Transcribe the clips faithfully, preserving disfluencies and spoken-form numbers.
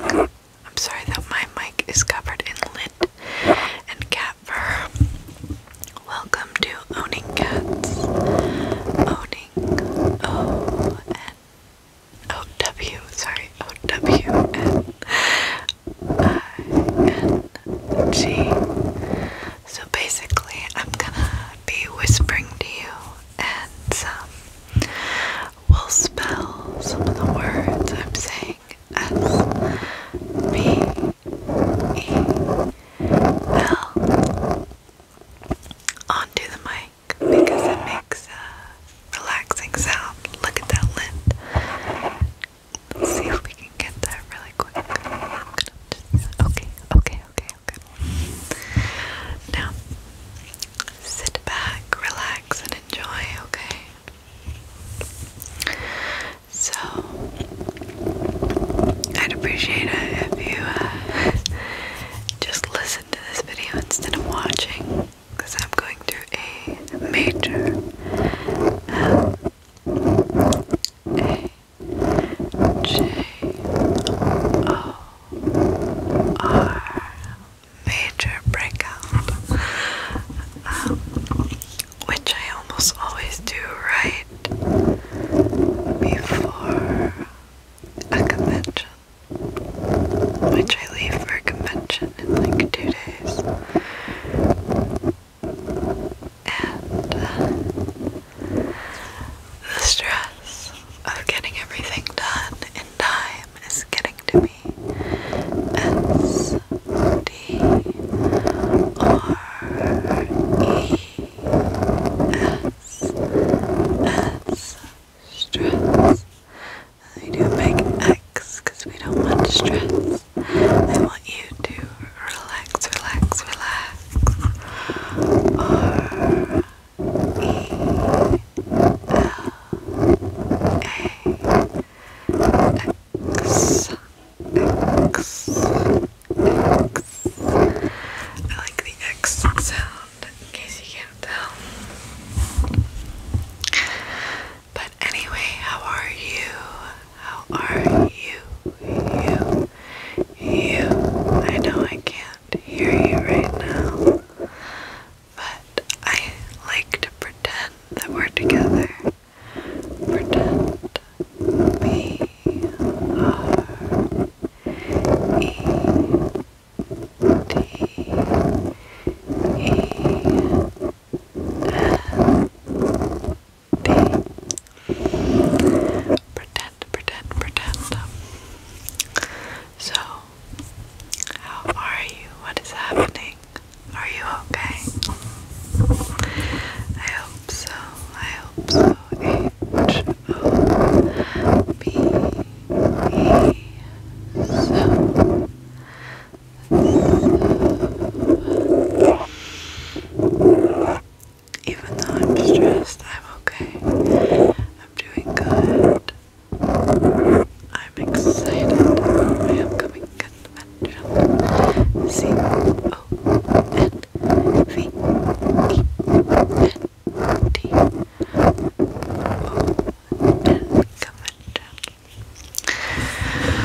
I'm sorry that my mic is covered in lint and cat fur. Welcome to Owning Cats. Owning O N O W. Sorry, O W N I N G. So basically, I'm gonna be whispering to you, and um, we'll spell some of the words I'm saying as B E L onto the mic because it makes a relaxing sound. Look at that lint. Let's see if we can get that really quick. I'm gonna just, okay, okay, okay, okay. Now, sit back, relax, and enjoy, okay? So, I'd appreciate it if you uh, just listen to this video instead of watching, because I'm going through a major M A J O R major breakout, um, which I almost always do right before a convention, which I leave for a convention in like two days. And uh, the stress of getting everything done in time is getting to me. S D R E S S stress. I do a big X because we don't want stress. I want you to relax, relax, relax. R E L A X X X. I like the X sound in case you can't tell. But anyway, how are you? How are you? You. You. I know I can't hear you right now, but I like to pretend that we're together. Pretend. B R E T E N D. Pretend, pretend, pretend. So, how are you? What is happening? Are you okay? I hope so. I hope so. H O P E. So. Even though I'm stressed, I'm okay. I'm doing good. I'm excited for my upcoming convention. C O N V E N T O N convention.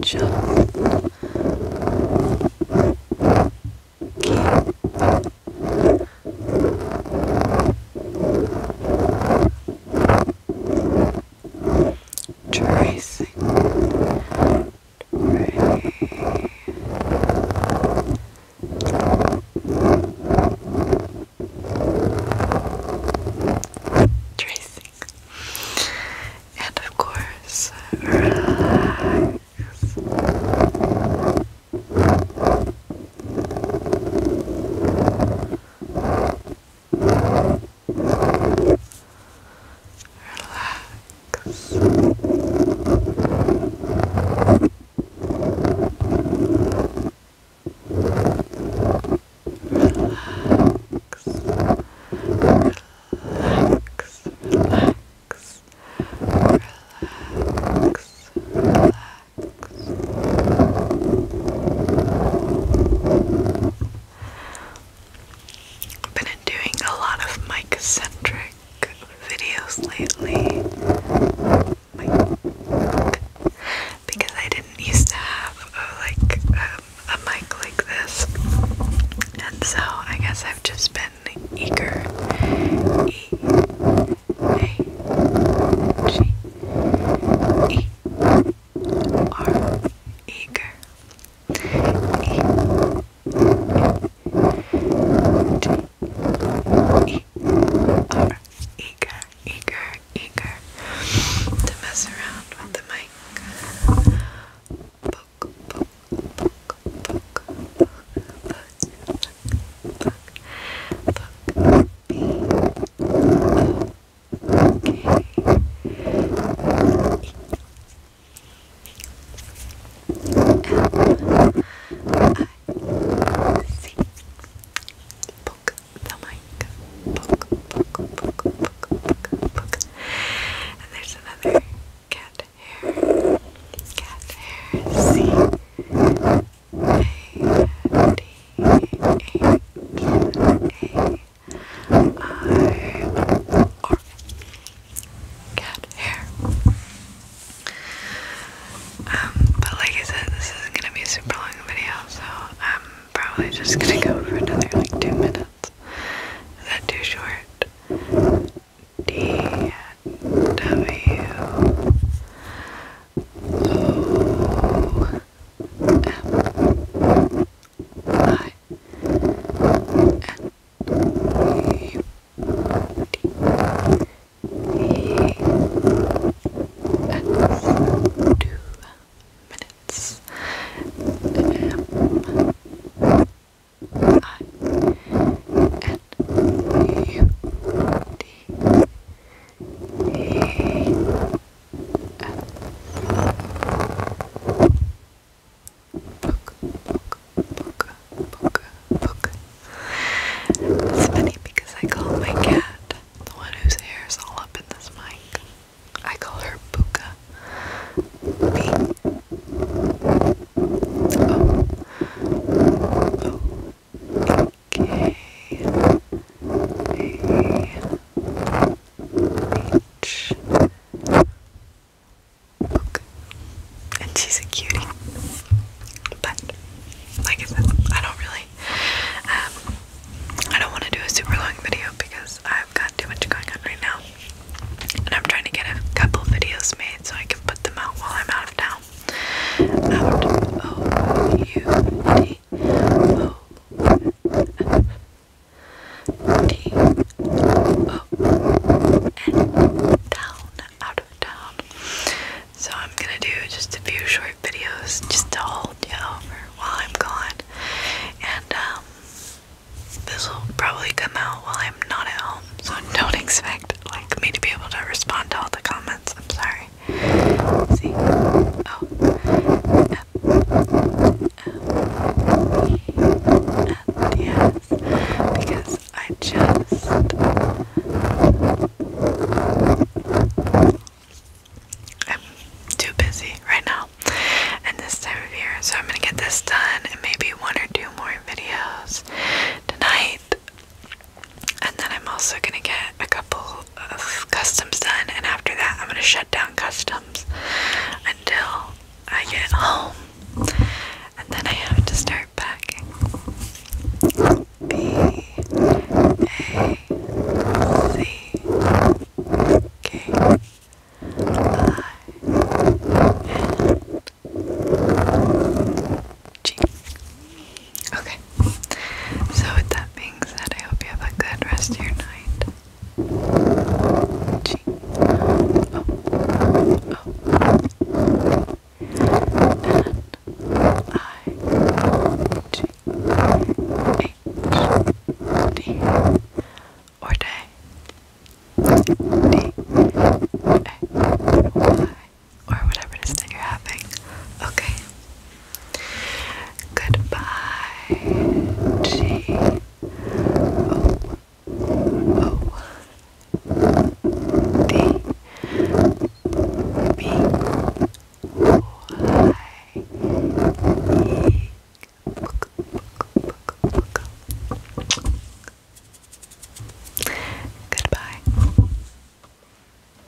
tracing, tracing, and of course, relax. Been doing a lot of mic-centric videos lately. Mic. Because I didn't used to have a, like um, a mic like this, and so I guess I've just been eager. E A G E R eager. E E are eager, eager, eager to mess around with the mic. Poke, poke, poke, poke, poke, poke, poke, B, O, K, E, M, I, C. Poke the mic. Poke, poke, poke, poke, poke, poke. And there's another cat hair. Cat hair. C A T H A I R. Cat hair. Um, but like I said, this isn't gonna be a super long video, so I'm probably just gonna go for another like two minutes. Is that too short? D W O M I N U D E N two minutes. M I N U D E N. Book, book, book, book, book. It's funny because I call my cat, the one whose hair is all up in this mic, I call her Buka. B O O K A H. Book. And she's a cutie. But like I said, I don't really um I don't want to do a super long video because I've got too much going on right now. And I'm trying to get a couple videos made so I can put them out while I'm out of town. Out. O U D O N T O N. Down. Out of town. So I'm gonna do just a few short videos just to hold you over while I'm gone. And um this will probably come out while I'm not at home, so don't expect like me to be able to respond to all the comments. I'm sorry. C O M M E N yes, because I just I'm too busy right now and this time of year, so I'm gonna get this done and maybe one or two more videos tonight. And then I'm also gonna get a couple of customs done, and after that I'm gonna shut down customs until I get home. D A Y, or whatever it is that you're having. Okay. Goodbye, G